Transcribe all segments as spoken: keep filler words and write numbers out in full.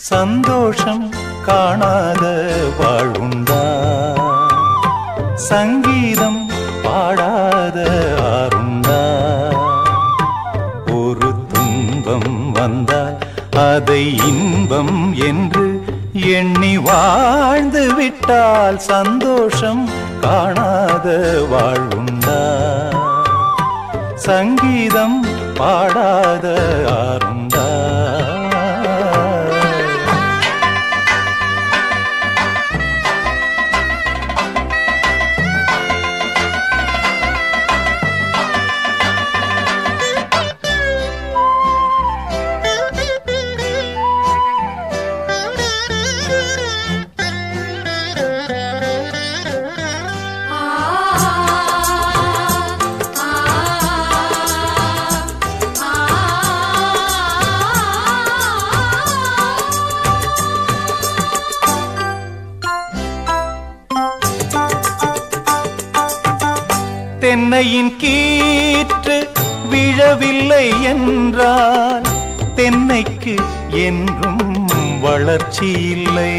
சந்தோஷம் காணாத வாழ்வுண்டா சங்கீதம் பாடாத ஆருண்டா ஒரு துன்பம் வந்தால் அதை இன்பம் என்று எண்ணி வாழ்ந்து விட்டால் சந்தோஷம் காணாத வாழ்வுண்டா சங்கீதம் பாடாத ஆருண்டா தென்னையின் கீற்று விழவில்லை என்றால் தென்னைக்கு என்றும் வளர்ச்சி இல்லை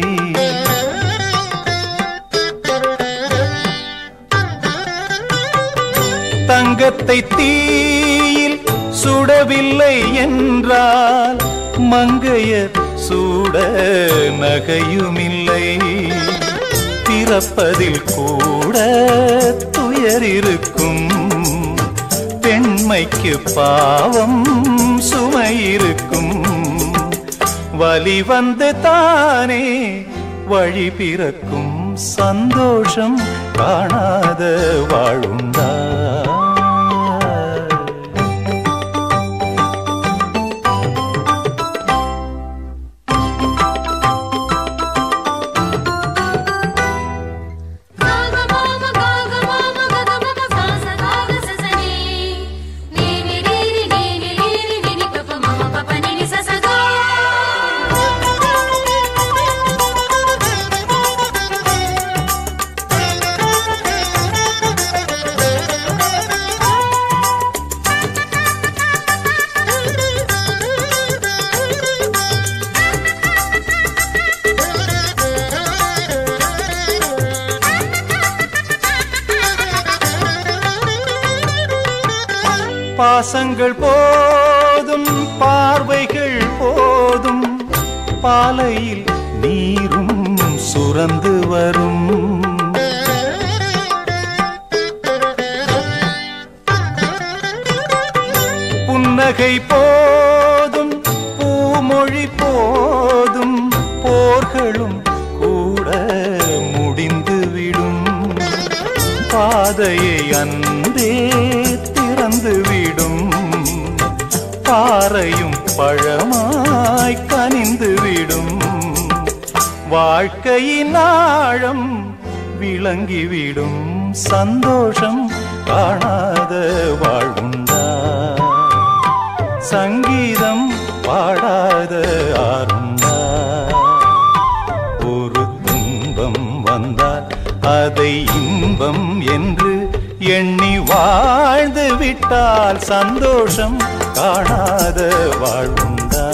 தங்கத்தை தீயில் சுடவில்லை என்றால் மங்கையர் சூட நகையுமில்லை பிறப்பதில் கூட துயர் இருக்கும் பெண்மைக்கு பாவம் சுமை இருக்கும் வலி வந்து தானே வழி பிறக்கும் சந்தோஷம் காணாத வாழுண்டா பாசங்கள் போதும் பார்வைகள் போதும் பாலையில் நீரும் சுரந்து வரும் புன்னகை போதும் பூமொழி போதும் போர்களும் கூட முடிந்துவிடும் பாதையை அன்பே திறந்துவிடும் பாறையும் பழமாய் கனிந்துவிடும் வாழ்க்கையின் ஆழம் விளங்கிவிடும் சந்தோஷம் காணாத வாழ்வுண்டா சங்கீதம் பாடாத ஆருண்டா ஒரு துன்பம் வந்தால் அதை இன்பம் என்று எண்ணி வாழ்ந்து விட்டால் சந்தோஷம் காணாத வாழ்வுண்டா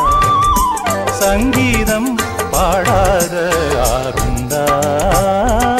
சங்கீதம் பாடாத ஆருண்டா